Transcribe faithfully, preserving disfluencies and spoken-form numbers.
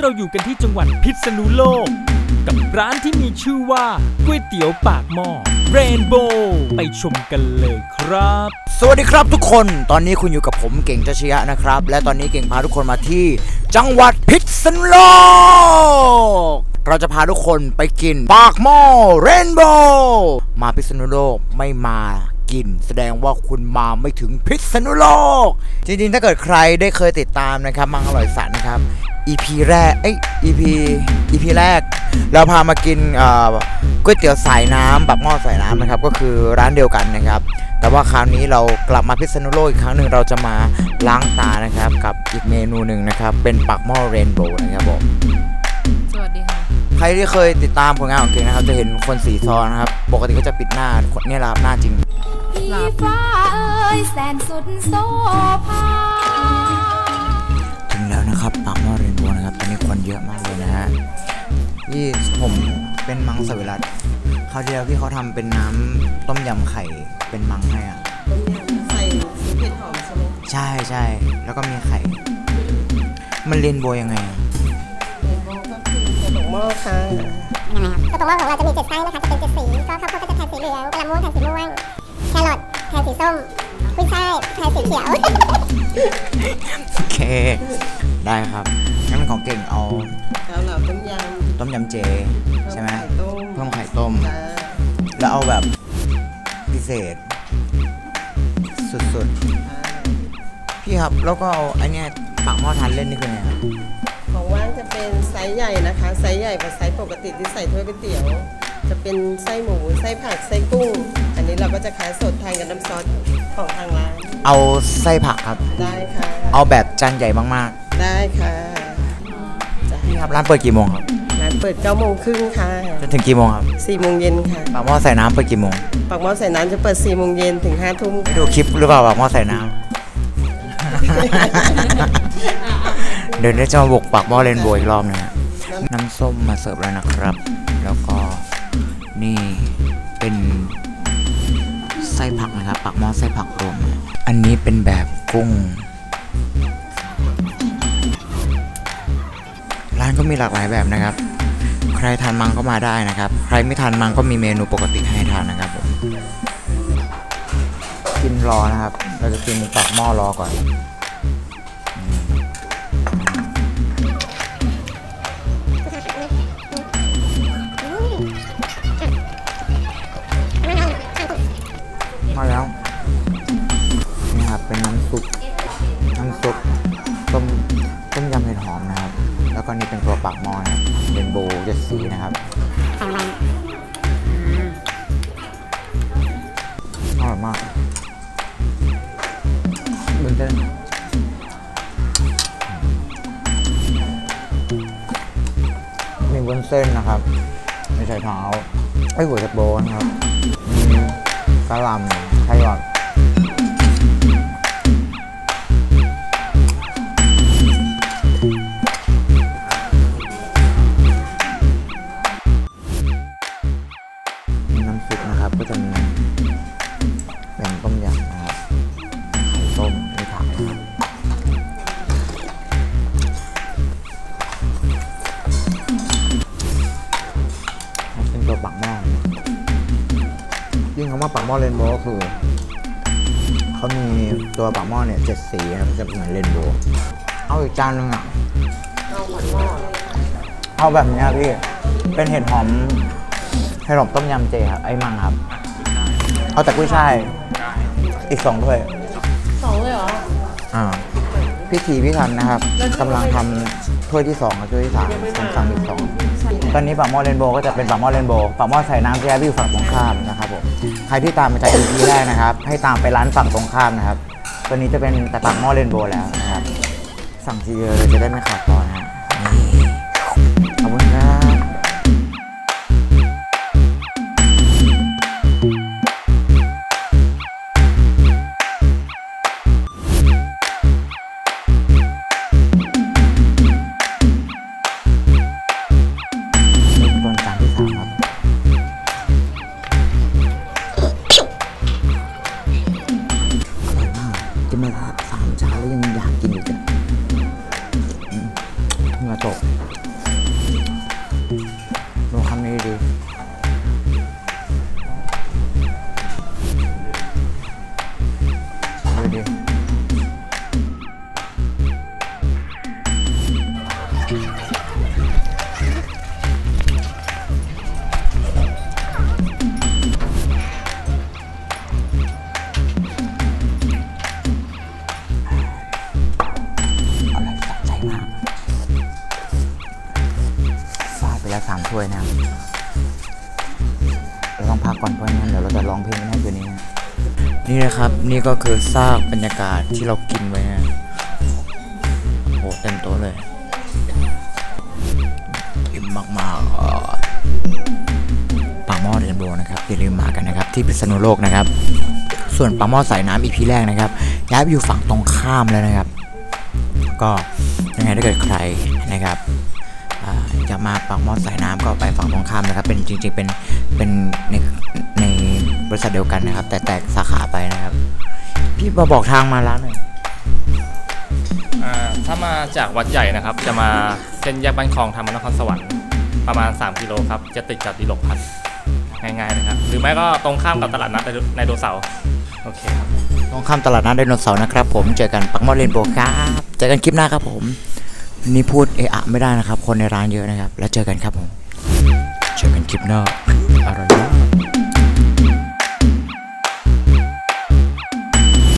เราอยู่กันที่จังหวัดพิษณุโลกกับร้านที่มีชื่อว่าก๋วยเตี๋ยวปากหม้อเรนโบว์ไปชมกันเลยครับสวัสดีครับทุกคนตอนนี้คุณอยู่กับผมเก่งจัชยะนะครับและตอนนี้เก่งพาทุกคนมาที่จังหวัดพิษณุโลกเราจะพาทุกคนไปกินปากหม้อเรนโบว์มาพิษณุโลกไม่มากินแสดงว่าคุณมาไม่ถึงพิษณุโลกจริงๆถ้าเกิดใครได้เคยติดตามนะครับมังอร่อยสันนะครับ อี พี แรกเอ้ย อี พี อี พี แรกเราพามากินก๋วยเตี๋ยวสายน้ำปากหม้อสายน้ำนะครับก็คือร้านเดียวกันนะครับแต่ว่าคราวนี้เรากลับมาพิษณุโลกอีกครั้งหนึ่งเราจะมาล้างตานะครับกับอีกเมนูหนึ่งนะครับเป็นปากหม้อเรนโบว์นะครับผมสวัสดีค่ะใครที่เคยติดตามผลงานของเก่งนะครับจะเห็นคนสีซอนะครับปกติก็จะปิดหน้าเนี่ยแหละหน้าจริงฟ้าเอ้ยแสนสุดโซภาถึงแล้วนะครับปากหม้อเรนโบว์นะครับตอนนี้คนเยอะมากเลยนะฮะที่ผมเป็นมังสวิรัติคราวที่แล้วที่เขาทำเป็นน้ำต้มยำไข่เป็นมังให้อ่ะต้มยำใส่ซีเผ็ดหอมใช่ไหมใช่ใช่แล้วก็มีไข่มันเรนโบว์ยังไงเรนโบว์ก็คือตัวตกหม้อค่ะยังไงครับตัวตกหม้อของเราจะมีเจ็ดไส้นะคะจะเป็นเจ็ดสีก็ข้าวโพดก็จะแทนสีเหลืองกระม่วงแทนสีม่วงแครอทแทนสีส้มกุ้ยช่ายแทนสีเขียวโอเคได้ครับงั้นของเก่งเอาเกาเหลาต้มยำต้มยำเจใช่ไหมเพิ่มไข่ต้มแล้วเอาแบบพิเศษสุดๆพี่ครับแล้วก็เอาไอเนี้ยปากหม้อทานเล่นนี่คือไงครับของว่างจะเป็นไซส์ใหญ่นะคะไซส์ใหญ่กว่าไซส์ปกติที่ใส่ถ้วยก๋วยเตี๋ยวจะเป็นไส้หมูไส้ผักไส้กุ้งอันนี้เราก็จะขายสดทานกับน้ำซอสของทางร้านเอาไส้ผักครับได้ค่ะเอาแบบจานใหญ่มากๆได้ค่ะพี่ครับร้านเปิดกี่โมงครับร้านเปิดเก้าโมงครึ่งค่ะจนถึงกี่โมงครับสี่โมงเย็นค่ะปากหม้อใส่น้ำเปิดกี่โมงปากหม้อใส่น้ำจะเปิดสี่โมงเย็นถึงห้าทุ่มดูคลิปหรือเปล่าปากหม้อใส่น้ำ เดี๋ยวได้จะมาบุกปากหม้อเรนโบว์อีกรอบนึงน้ำส้มมาเสิร์ฟแล้วนะครับแล้วก็นี่เป็นไส้ผักนะครับปากหม้อไส้ผักรวมอันนี้เป็นแบบกุ้งร้านก็มีหลากหลายแบบนะครับใครทานมังก็มาได้นะครับใครไม่ทานมังก็มีเมนูปกติให้ทานนะครับผมกินรอนะครับเราจะกินปากหม้อรอก่อนมาแล้วนี่ครับเป็นน้ำซุปน้ำซุปต้มต้มยำเห็ดหอมนะครับแล้วก็นี่เป็นตัวปากหม้อนะเรนโบว์เจ็ดสีนะครับอร่อยมากบุญเส้นมีวุ้นเส้นนะครับไม่ใช่เท้าไอ้หัวจับโบนะครับมีกะหล่ำไข่หวานน้ำซุปนะครับก็จะมีเป็นต้มยำนะครับไข่ต้มมีผักนะครับเป็นตัวปากหม้อยิ่งคำว่าปากหม้อเรนโบว์ก็คือเขามีตัวปากหม้อเนี่ยเจ็ดสีครับจะเหมือนเรนโบว์เอาอีกจานนึงอ่ะเอาปากหม้อเอาแบบนี้พี่เป็นเห็ดหอมเห็ดหอมต้มยำเจครับไอ้มังครับเอาแต่กุ้ยช่ายอีกสองถ้วยสองเลยเหรออ่าพี่ทีพี่ทันนะครับกำลังทำถ้วยที่สองกับถ้วยที่สามผมสั่งอีกสองตอนนี้ปากหม้อเรนโบว์ก็จะเป็นปากหม้อเรนโบว์ปากหม้อใส่น้ำที่วิวฝั่งตรงข้ามนะครับผมใครที่ตามมาจาก อี พี แรกนะครับให้ตามไปร้านฝั่งตรงข้ามนะครับตัวนี้จะเป็นแต่ปากหม้อเรนโบว์แล้วนะครับสั่งทีเดียวเลยจะได้ไม่ขาดตอนนะขอบคุณครับกินมาสามจานแล้วยังอยากกินอีกอ่ะเหงื่อตกนี่นะครับนี่ก็คือซากบรรยากาศที่เรากินไว้นะโหเต็มโต๊ะเลยอิ่มมากๆปากหม้อเรนโบว์นะครับอย่าลืมมากันนะครับที่พิษณุโลกนะครับส่วนปากหม้อสายน้ำอีพีแรกนะครับย้ายไปอยู่ฝั่งตรงข้ามแล้วนะครับก็ยังไงถ้าเกิดใครนะครับจะมาปากหม้อสายน้ำก็ไปฝั่งตรงข้ามนะครับเป็นจริงๆเป็นเป็นในในบริษัทเดียวกันนะครับแต่แตกสาขาไปนะครับพี่มาบอกทางมาร้านหน่อยถ้ามาจากวัดใหญ่นะครับจะมาเส้นแยกบ้านคลองทางมานครสวรรค์ประมาณสามกิโลครับจะติดกับดิลกพัฒน์ง่ายๆนะครับหรือไม่ก็ตรงข้ามกับตลาดนัดไดโนเสาร์โอเคครับตรงข้ามตลาดนัดไดโนเสาร์นะครับผมเจอกันปากหม้อเรนโบว์ครับเจอกันคลิปหน้าครับผมนี่พูดเอะอะไม่ได้นะครับคนในร้านเยอะนะครับแล้วเจอกันครับผมเจอกันคลิปหน้าอร่อยมาก